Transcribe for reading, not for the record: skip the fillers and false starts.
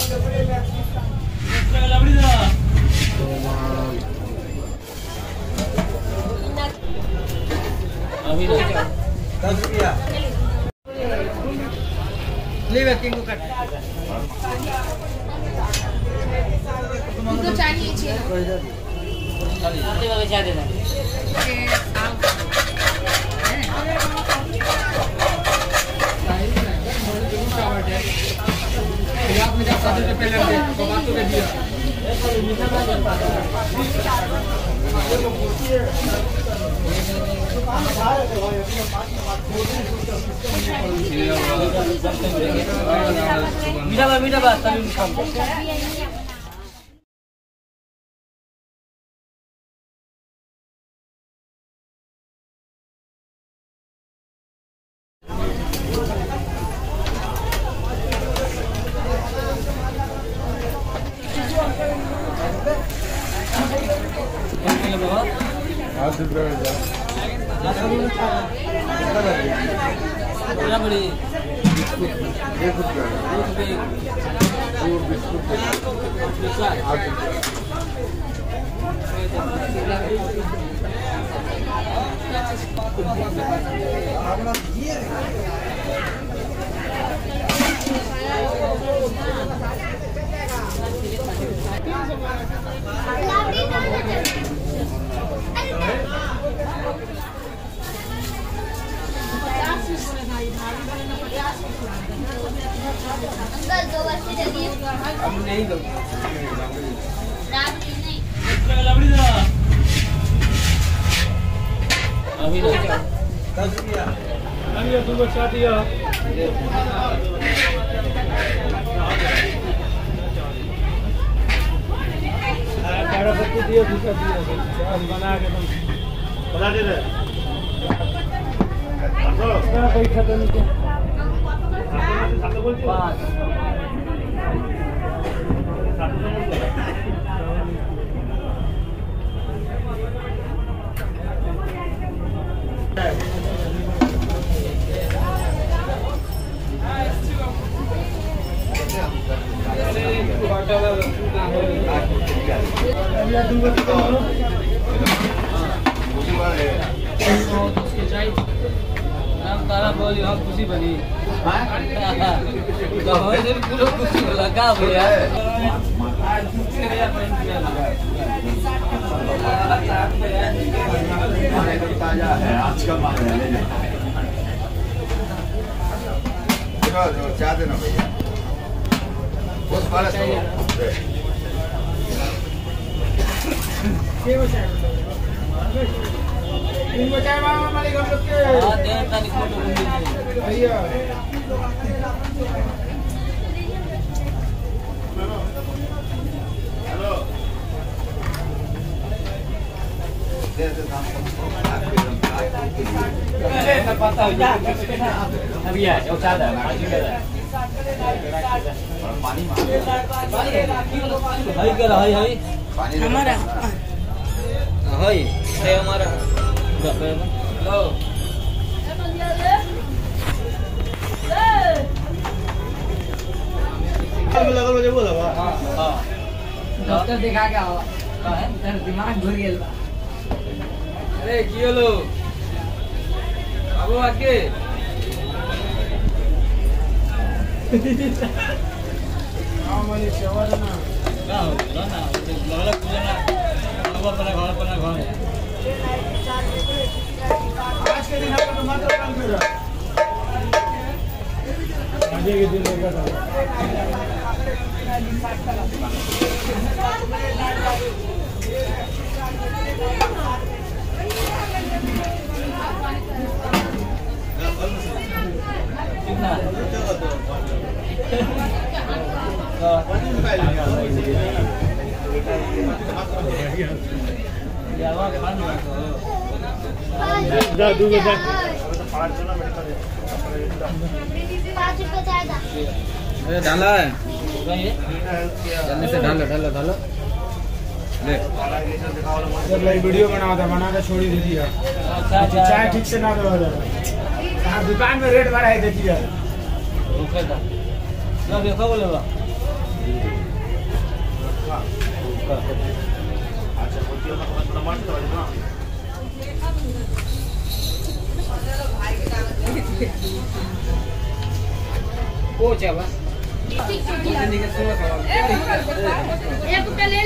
अभी 10 रुपया ले किंग को कट तुमको चाहिए चाहिए आते वाले क्या देना आपने जब साथ से पहले तो बात तो कर दिया मीठा बात तभी काम अभी 10 रुपया अभी तू बचा दिया बड़ा बच्चे दिया दूसरा दिया बना के तुम बना दे रहे क्या कोई खत्म नहीं किया 5 बोली हम खुशी बनी पूरा खुशी लगा भैया ताजा है आज का चाह देना भैया बहुत बड़ा मालिक हम लोग के भैया अभी है जो चाहता है पानी भाई कर हाय हाय हमारा हाय है हमारा लो लगल मुझे बोला हां डॉक्टर दिखा क्या हो तेरा दिमाग घुर गेल अरे की होलो अब आके हां मैं सेवा ना का हो ना लगल पूजा ना अब अपना घर आज के दिन आपको मात्र काम कर रहा आज के दिन लगा था कितना जा दूंगा जा 5 ना मेरे पास 5 रुपए चाहेगा अरे डाला है जल्दी से डालो ले जब लाइव वीडियो बना था छोड़ी दे दिया चाय ठीक से ना दो दुकान में रेट बढ़ाई देती है देखो बोलेगा अच्छा कुछ थोड़ा मर्च तो ना को क्या बा एक रुपया ले